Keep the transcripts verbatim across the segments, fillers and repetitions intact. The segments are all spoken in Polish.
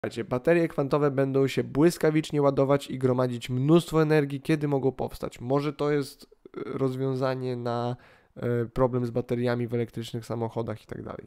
Baterie kwantowe będą się błyskawicznie ładować i gromadzić mnóstwo energii, kiedy mogą powstać. Może to jest rozwiązanie na problem z bateriami w elektrycznych samochodach i tak dalej.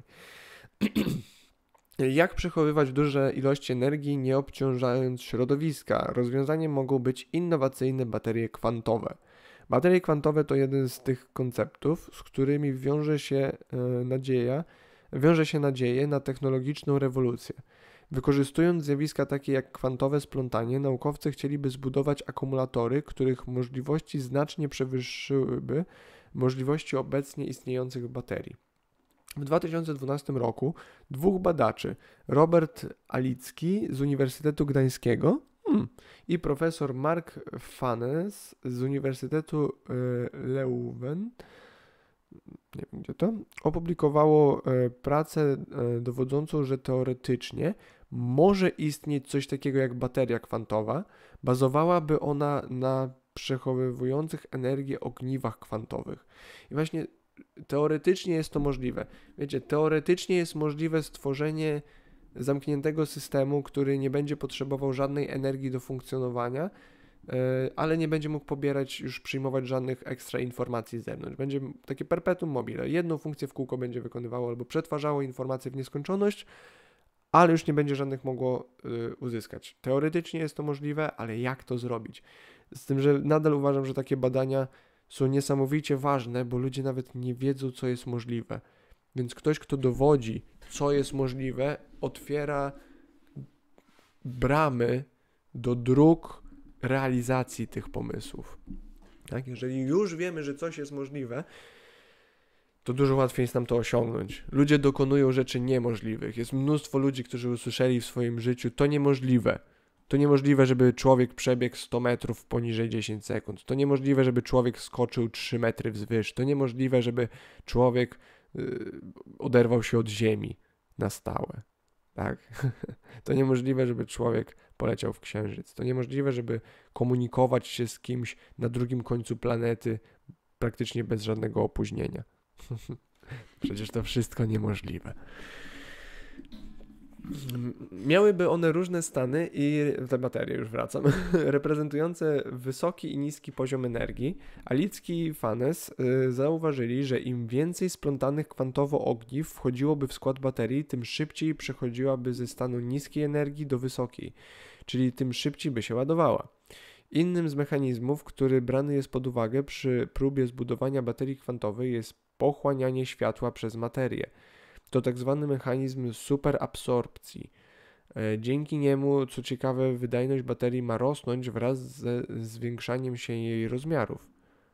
Jak przechowywać duże ilości energii, nie obciążając środowiska? Rozwiązaniem mogą być innowacyjne baterie kwantowe. Baterie kwantowe to jeden z tych konceptów, z którymi wiąże się nadzieja, wiąże się nadzieję na technologiczną rewolucję. Wykorzystując zjawiska takie jak kwantowe splątanie, naukowcy chcieliby zbudować akumulatory, których możliwości znacznie przewyższyłyby możliwości obecnie istniejących baterii. W dwa tysiące dwunastym roku dwóch badaczy, Robert Alicki z Uniwersytetu Gdańskiego hmm, i profesor Mark Fanes z Uniwersytetu y, Leuven, nie wiem gdzie to, opublikowało y, pracę y, dowodzącą, że teoretycznie może istnieć coś takiego jak bateria kwantowa. Bazowałaby ona na przechowywujących energię ogniwach kwantowych. I właśnie teoretycznie jest to możliwe. Wiecie, teoretycznie jest możliwe stworzenie zamkniętego systemu, który nie będzie potrzebował żadnej energii do funkcjonowania, yy, ale nie będzie mógł pobierać, już przyjmować żadnych ekstra informacji z zewnątrz. Będzie takie perpetuum mobile. Jedną funkcję w kółko będzie wykonywało albo przetwarzało informacje w nieskończoność, ale już nie będzie żadnych mogło yy, uzyskać. Teoretycznie jest to możliwe, ale jak to zrobić? Z tym, że nadal uważam, że takie badania są niesamowicie ważne, bo ludzie nawet nie wiedzą, co jest możliwe. Więc ktoś, kto dowodzi, co jest możliwe, otwiera bramy do dróg realizacji tych pomysłów. Tak? Jeżeli już wiemy, że coś jest możliwe, to dużo łatwiej jest nam to osiągnąć. Ludzie dokonują rzeczy niemożliwych. Jest mnóstwo ludzi, którzy usłyszeli w swoim życiu, to niemożliwe. To niemożliwe, żeby człowiek przebiegł sto metrów poniżej dziesięć sekund. To niemożliwe, żeby człowiek skoczył trzy metry wzwyż. To niemożliwe, żeby człowiek yy, oderwał się od ziemi na stałe. Tak? To niemożliwe, żeby człowiek poleciał w księżyc. To niemożliwe, żeby komunikować się z kimś na drugim końcu planety praktycznie bez żadnego opóźnienia. Przecież to wszystko niemożliwe. Miałyby one różne stany i te baterie, już wracam, reprezentujące wysoki i niski poziom energii. Alicki i Fanes y, zauważyli, że im więcej splątanych kwantowo ogniw wchodziłoby w skład baterii, tym szybciej przechodziłaby ze stanu niskiej energii do wysokiej, czyli tym szybciej by się ładowała. Innym z mechanizmów, który brany jest pod uwagę przy próbie zbudowania baterii kwantowej, jest pochłanianie światła przez materię. To tak zwany mechanizm superabsorpcji. Dzięki niemu, co ciekawe, wydajność baterii ma rosnąć wraz ze zwiększaniem się jej rozmiarów.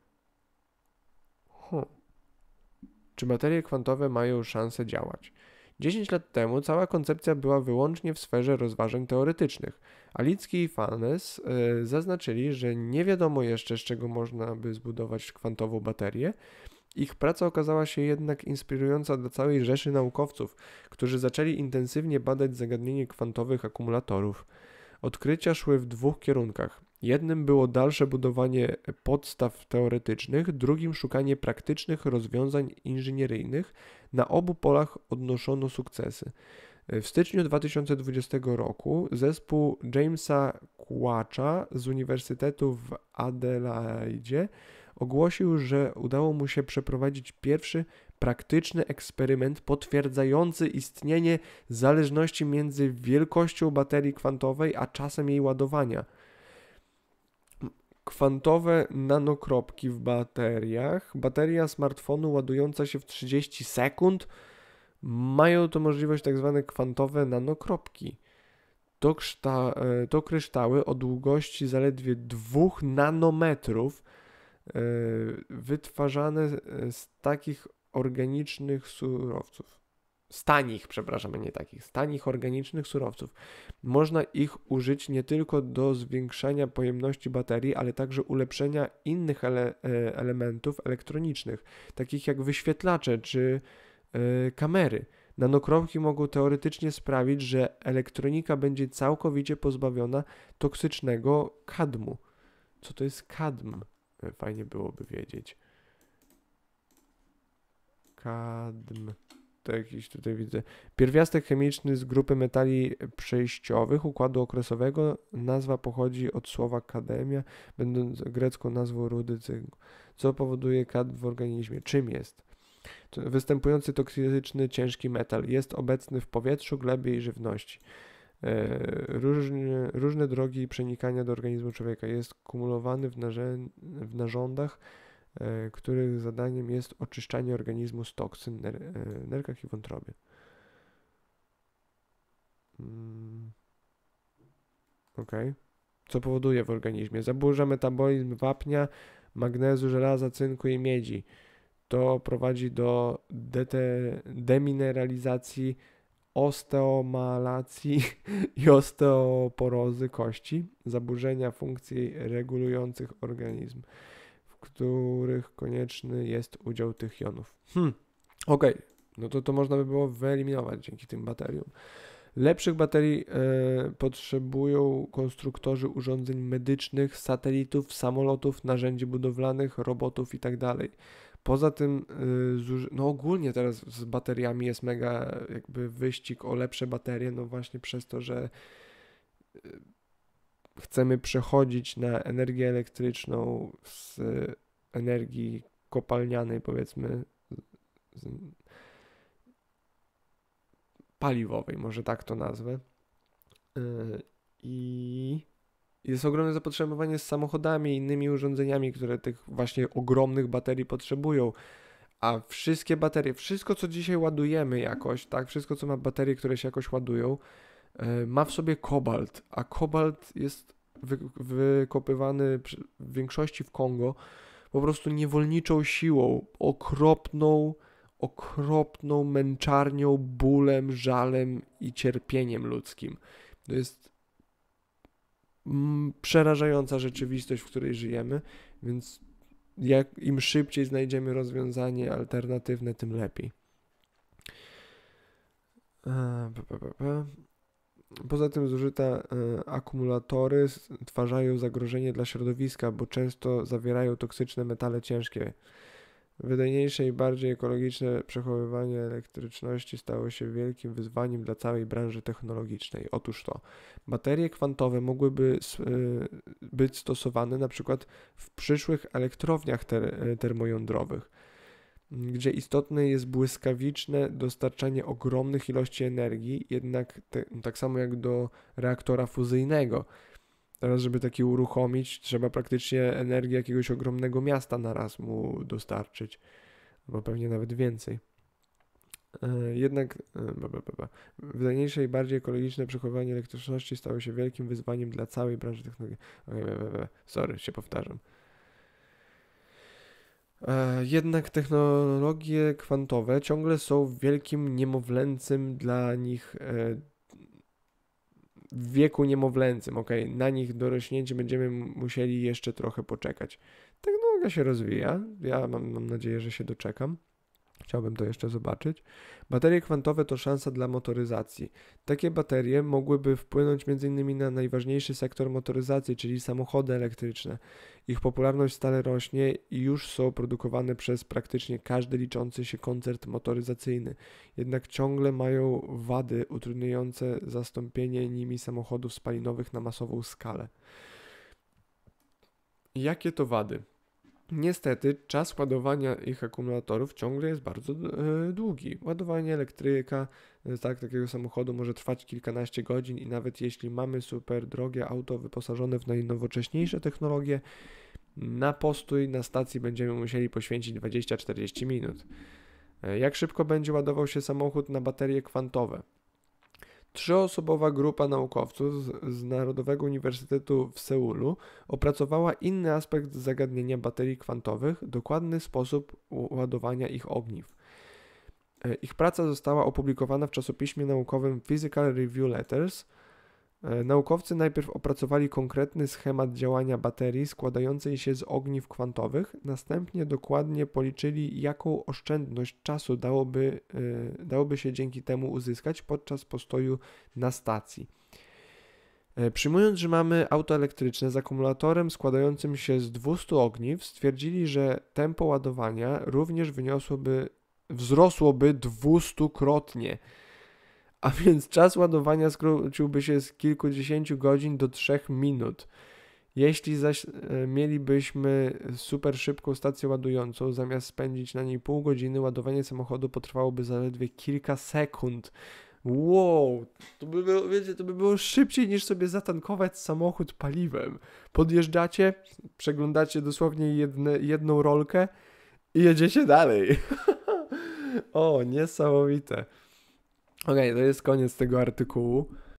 Huh. Czy baterie kwantowe mają szansę działać? dziesięć lat temu cała koncepcja była wyłącznie w sferze rozważań teoretycznych. Alicki i Fanes yy, zaznaczyli, że nie wiadomo jeszcze, z czego można by zbudować kwantową baterię. Ich praca okazała się jednak inspirująca dla całej rzeszy naukowców, którzy zaczęli intensywnie badać zagadnienie kwantowych akumulatorów. Odkrycia szły w dwóch kierunkach. Jednym było dalsze budowanie podstaw teoretycznych, drugim szukanie praktycznych rozwiązań inżynieryjnych. Na obu polach odnoszono sukcesy. W styczniu dwa tysiące dwudziestego roku zespół Jamesa Quacha z Uniwersytetu w Adelaidzie ogłosił, że udało mu się przeprowadzić pierwszy praktyczny eksperyment potwierdzający istnienie zależności między wielkością baterii kwantowej a czasem jej ładowania. Kwantowe nanokropki w bateriach. Bateria smartfonu ładująca się w trzydzieści sekund mają to możliwość tak zwane kwantowe nanokropki. To, kszta- to kryształy o długości zaledwie dwóch nanometrów wytwarzane z takich organicznych surowców. Z tanich, przepraszam, nie takich, z tanich organicznych surowców. Można ich użyć nie tylko do zwiększania pojemności baterii, ale także ulepszenia innych ele- elementów elektronicznych, takich jak wyświetlacze czy yy, kamery. Nanokropki mogą teoretycznie sprawić, że elektronika będzie całkowicie pozbawiona toksycznego kadmu. Co to jest kadm? Fajnie byłoby wiedzieć. Kadm. to jakiś tutaj widzę. Pierwiastek chemiczny z grupy metali przejściowych układu okresowego. Nazwa pochodzi od słowa kademia, będąc grecką nazwą rudy cynku, co powoduje kadm w organizmie. Czym jest? To występujący toksyczny ciężki metal. Jest obecny w powietrzu, glebie i żywności. E, różnie, różne drogi przenikania do organizmu człowieka. Jest kumulowany w, narzę- w narządach, e, których zadaniem jest oczyszczanie organizmu z toksyn, ner- e, nerkach i wątrobie. Mm. Ok. Co powoduje w organizmie? Zaburza metabolizm wapnia, magnezu, żelaza, cynku i miedzi. To prowadzi do dete- demineralizacji, osteomalacji i osteoporozy kości, zaburzenia funkcji regulujących organizm, w których konieczny jest udział tych jonów. Hmm. Okej, okay. No to to można by było wyeliminować dzięki tym bateriom. Lepszych baterii e, potrzebują konstruktorzy urządzeń medycznych, satelitów, samolotów, narzędzi budowlanych, robotów itd. Poza tym, y, no ogólnie teraz z bateriami jest mega jakby wyścig o lepsze baterie, no właśnie przez to, że y, chcemy przechodzić na energię elektryczną z energii kopalnianej, powiedzmy, z, paliwowej, może tak to nazwę. Y, I jest ogromne zapotrzebowanie z samochodami i innymi urządzeniami, które tych właśnie ogromnych baterii potrzebują. A wszystkie baterie, wszystko co dzisiaj ładujemy jakoś, tak, wszystko co ma baterie, które się jakoś ładują, yy, ma w sobie kobalt, a kobalt jest wy, wykopywany w większości w Kongo po prostu niewolniczą siłą, okropną, okropną męczarnią, bólem, żalem i cierpieniem ludzkim. To jest mm, przerażająca rzeczywistość, w której żyjemy, więc jak im szybciej znajdziemy rozwiązanie alternatywne, tym lepiej. Poza tym zużyte akumulatory stwarzają zagrożenie dla środowiska, bo często zawierają toksyczne metale ciężkie. Wydajniejsze i bardziej ekologiczne przechowywanie elektryczności stało się wielkim wyzwaniem dla całej branży technologicznej. Otóż to, baterie kwantowe mogłyby być stosowane na przykład w przyszłych elektrowniach ter- termojądrowych, gdzie istotne jest błyskawiczne dostarczanie ogromnych ilości energii, jednak te, tak samo jak do reaktora fuzyjnego. Teraz, żeby taki uruchomić, trzeba praktycznie energię jakiegoś ogromnego miasta na raz mu dostarczyć, albo pewnie nawet więcej. E, jednak e, wydajniejsze i bardziej ekologiczne przechowywanie elektryczności stało się wielkim wyzwaniem dla całej branży technologii. Okay, sorry, się powtarzam. E, jednak technologie kwantowe ciągle są wielkim niemowlęcym dla nich e, w wieku niemowlęcym, ok, na nich dorośnięcie będziemy musieli jeszcze trochę poczekać. Technologia się rozwija, ja mam, mam nadzieję, że się doczekam. Chciałbym to jeszcze zobaczyć. Baterie kwantowe to szansa dla motoryzacji. Takie baterie mogłyby wpłynąć m.in. na najważniejszy sektor motoryzacji, czyli samochody elektryczne. Ich popularność stale rośnie i już są produkowane przez praktycznie każdy liczący się koncern motoryzacyjny. Jednak ciągle mają wady utrudniające zastąpienie nimi samochodów spalinowych na masową skalę. Jakie to wady? Niestety czas ładowania ich akumulatorów ciągle jest bardzo e, długi. Ładowanie elektryka, e, tak, takiego samochodu może trwać kilkanaście godzin i nawet jeśli mamy super drogie auto wyposażone w najnowocześniejsze technologie, na postój na stacji będziemy musieli poświęcić dwadzieścia do czterdziestu minut. E, jak szybko będzie ładował się samochód na baterie kwantowe? Trzyosobowa grupa naukowców z, z Narodowego Uniwersytetu w Seulu opracowała inny aspekt zagadnienia baterii kwantowych, dokładny sposób ładowania ich ogniw. Ich praca została opublikowana w czasopiśmie naukowym Physical Review Letters. Naukowcy najpierw opracowali konkretny schemat działania baterii składającej się z ogniw kwantowych, następnie dokładnie policzyli, jaką oszczędność czasu dałoby, yy, dałoby się dzięki temu uzyskać podczas postoju na stacji. Yy, przyjmując, że mamy auto elektryczne z akumulatorem składającym się z dwustu ogniw, stwierdzili, że tempo ładowania również wyniosłoby wzrosłoby dwustukrotnie. A więc czas ładowania skróciłby się z kilkudziesięciu godzin do trzech minut. Jeśli zaś e, mielibyśmy super szybką stację ładującą, zamiast spędzić na niej pół godziny, ładowanie samochodu potrwałoby zaledwie kilka sekund. Wow, to by było, wiecie, to by było szybciej niż sobie zatankować samochód paliwem. Podjeżdżacie, przeglądacie dosłownie jedne, jedną rolkę i jedziecie dalej. O, niesamowite. Okej, okay, to jest koniec tego artykułu.